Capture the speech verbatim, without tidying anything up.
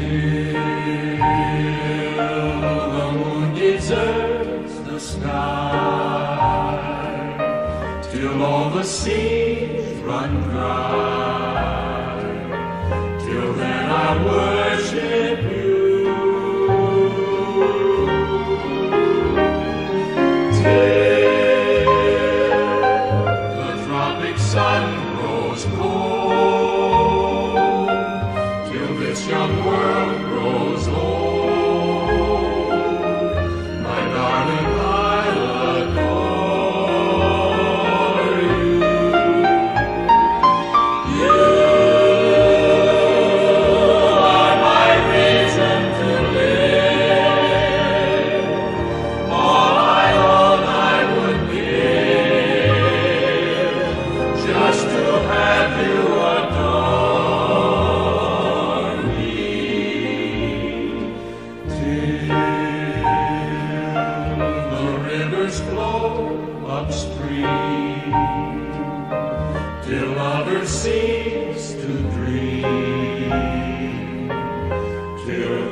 the moon deserts the sky, till all the seas run dry, till then I worship you. Till the tropic sun grows cold, till this young world grows old, my darling, I'll adore you. You are my reason to live. All I own I would give, just to have you adore me. Till the rivers flow upstream, till lovers cease to dream, till